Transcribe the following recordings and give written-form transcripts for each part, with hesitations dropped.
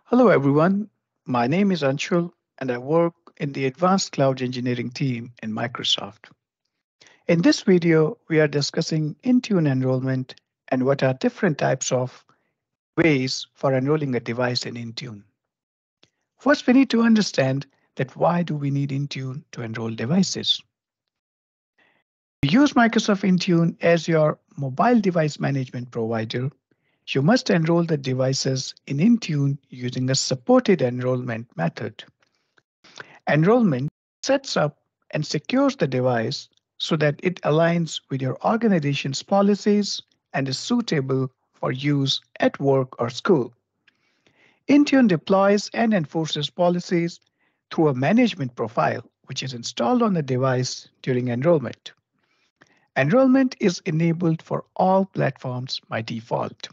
Hello, everyone. My name is Anshul, and I work in the Advanced Cloud Engineering team in Microsoft. In this video, we are discussing Intune enrollment and what are different types of ways for enrolling a device in Intune. First, we need to understand that why do we need Intune to enroll devices? To use Microsoft Intune as your mobile device management provider, you must enroll the devices in Intune using a supported enrollment method. Enrollment sets up and secures the device so that it aligns with your organization's policies and is suitable for use at work or school. Intune deploys and enforces policies through a management profile, which is installed on the device during enrollment. Enrollment is enabled for all platforms by default.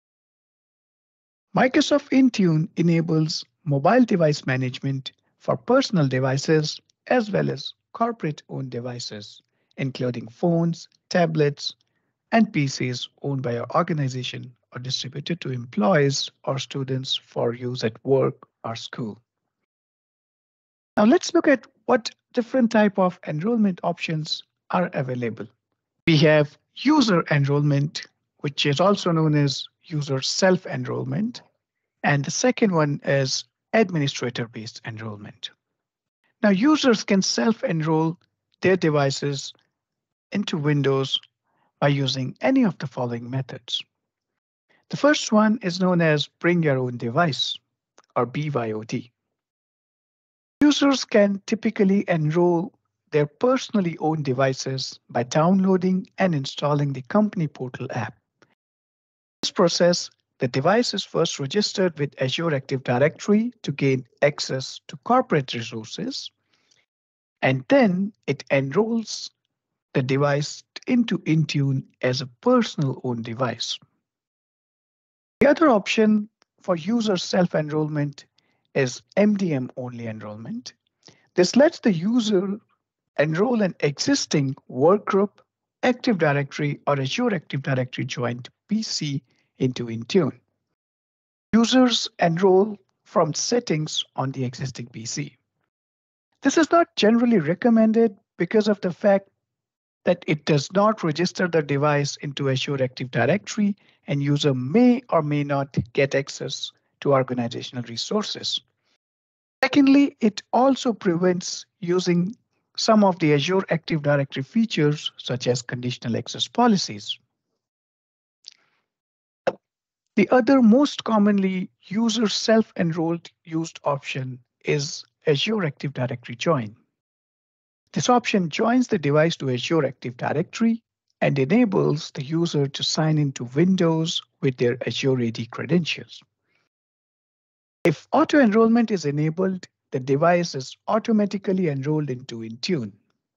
Microsoft Intune enables mobile device management for personal devices as well as corporate-owned devices, including phones, tablets, and PCs owned by your organization or distributed to employees or students for use at work or school. Now let's look at what different type of enrollment options are available. We have user enrollment, which is also known as user self-enrollment. And the second one is administrator-based enrollment. Now, users can self-enroll their devices into Windows by using any of the following methods. The first one is known as Bring Your Own Device, or BYOD. Users can typically enroll their personally owned devices by downloading and installing the company portal app. In this process, the device is first registered with Azure Active Directory to gain access to corporate resources, and then it enrolls the device into Intune as a personal owned device. The other option for user self-enrollment is MDM-only enrollment. This lets the user enroll an existing workgroup, Active Directory, or Azure Active Directory joined PC into Intune. Users enroll from settings on the existing PC. This is not generally recommended because of the fact that it does not register the device into Azure Active Directory, and user may or may not get access to organizational resources. Secondly, it also prevents using some of the Azure Active Directory features, such as conditional access policies. The other most commonly user self-enrolled used option is Azure Active Directory Join. This option joins the device to Azure Active Directory and enables the user to sign into Windows with their Azure AD credentials. If auto-enrollment is enabled, the device is automatically enrolled into Intune.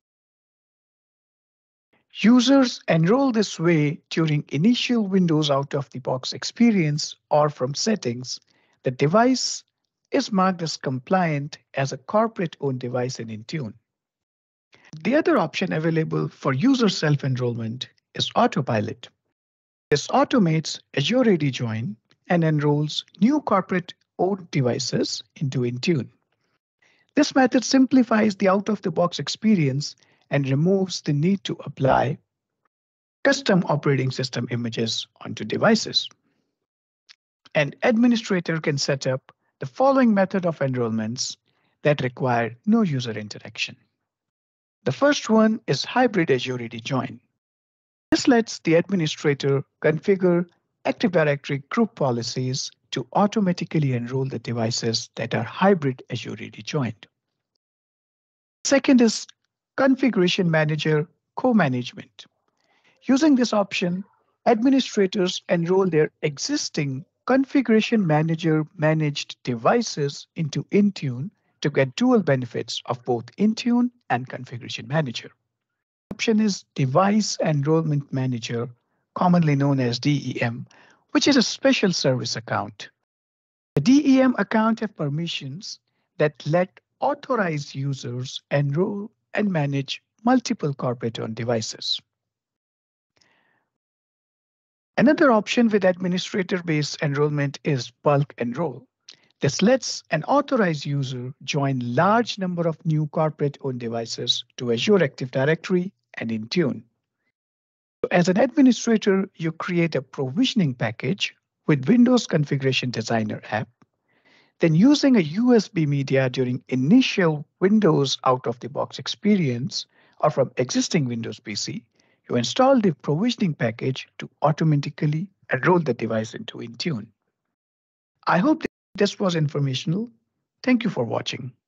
Users enroll this way during initial Windows out-of-the-box experience or from settings. The device is marked as compliant as a corporate-owned device in Intune. The other option available for user self-enrollment is Autopilot. This automates Azure AD join and enrolls new corporate-owned devices into Intune. This method simplifies the out-of-the-box experience and removes the need to apply custom operating system images onto devices. An administrator can set up the following method of enrollments that require no user interaction. The first one is hybrid Azure AD join. This lets the administrator configure Active Directory group policies to automatically enroll the devices that are hybrid Azure AD joined. Second is Configuration Manager co-management. Using this option, administrators enroll their existing Configuration Manager managed devices into Intune to get dual benefits of both Intune and Configuration Manager. Option is Device Enrollment Manager, commonly known as DEM, which is a special service account. The DEM account have permissions that let authorized users enroll and manage multiple corporate-owned devices. Another option with administrator-based enrollment is bulk enroll. This lets an authorized user join large number of new corporate-owned devices to Azure Active Directory and Intune. As an administrator, you create a provisioning package with Windows Configuration Designer app. Then using a USB media during initial Windows out-of-the-box experience or from existing Windows PC, you install the provisioning package to automatically enroll the device into Intune. I hope this was informational. Thank you for watching.